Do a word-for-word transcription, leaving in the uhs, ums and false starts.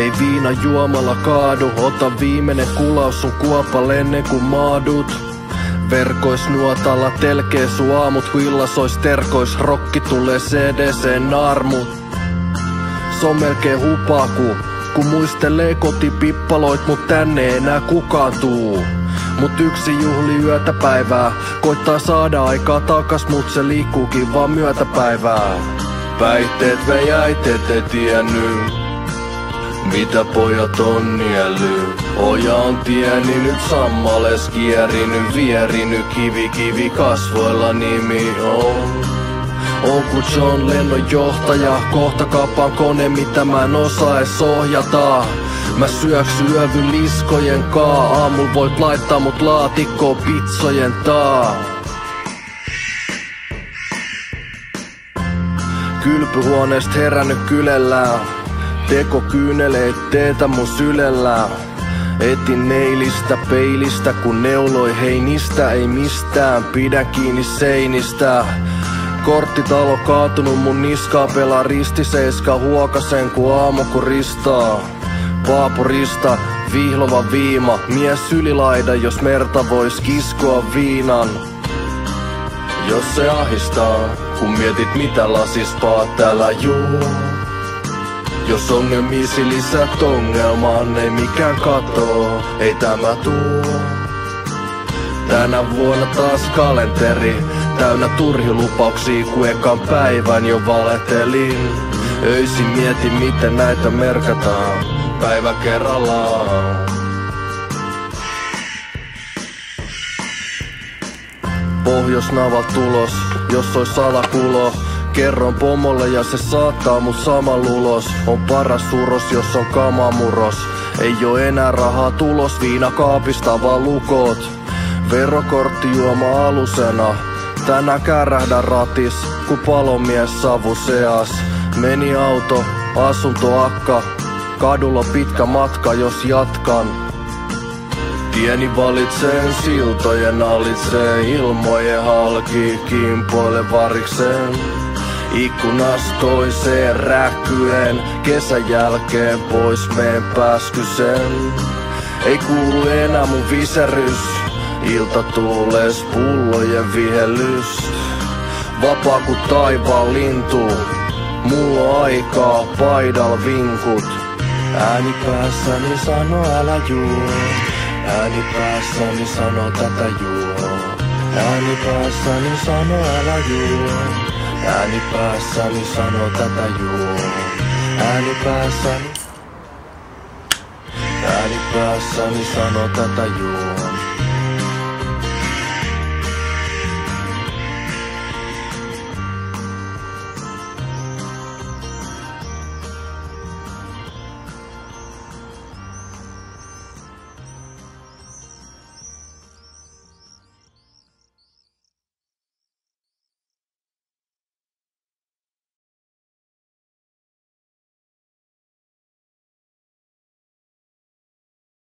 Ei viina juomalla kaadu, ota viimeinen kulaus sun kuopalle ennen kuin maadut. Verkois nuotalla telkee su aamut, huillas ois terkois, rokki tulee C D C-naarmut. Se on melkein hupaku, kun muistelee kotipippaloit, mut tänne ei enää kukaan tuu. Mut yksi juhli yötä päivää, koittaa saada aikaa takas, mut se liikkuukin vaan myötäpäivää. Päihteet vei äiteet ei tiennyt, mitä pojat on nielly. Oja on tieni nyt sammales kierinyt, vierinyt kivi kivi kasvoilla nimi on. On ku John lennonjohtaja, kohta kappaan kone mitä mä en osaa ees ohjata. Mä syöksy yövyn liskojen kaa, aamul voit laittaa mut laatikkoon pitsojen taa. Kylpyhuoneest herännyt kylellään, teko kyyneleet teetä mun sylellään. Etin neilistä peilistä, kun neuloi heinistä, ei mistään, pidän kiinni seinistä. Korttitalo kaatunut mun niskaa, pelaa ristiseiska, huokasen ku aamu kun ristaa. Paapurista, vihlova viima, mies ylilaida, jos merta vois kiskoa viinan. Jos se ahistaa, kun mietit mitä lasispaat täällä juo. Jos ongelmiisi lisät ongelmaan, ei mikään katoo, ei tämä tuo. Tänä vuonna taas kalenteri, täynnä turhilupauksia, kun ekan päivän jo valetelin. Öisin mietin miten näitä merkataan, päivä kerrallaan. Pohjoisnaval tulos, jos ois salakulo. Kerron pomolle ja se saattaa mut saman ulos. On paras uros, jos on kamamuros. Ei oo enää rahaa tulos, viina kaapista vaan lukot. Verokortti juoma alusena, tänään kärähdän ratis, ku palomies savu seas. Meni auto, asunto akka, kadulla pitkä matka jos jatkan. Tieni valitseen, siltojen alitseen, ilmojen halki, kimpoile varikseen. Ikkunasta toiseen räkkyen, kesän jälkeen pois meen pääskysen. Ei kuulu enää mun viserys, ilta tuules pullojen vihellys. Vapaa ku taivaan lintu, mulla on aikaa paidal vinkut. Ääni päässäni sano älä juo, ääni päässäni sano tätä juo. Ääni päässäni sano älä juo, ääni päässäni sano tätä juo. Ääni päässäni, ääni päässäni sano tätä juo.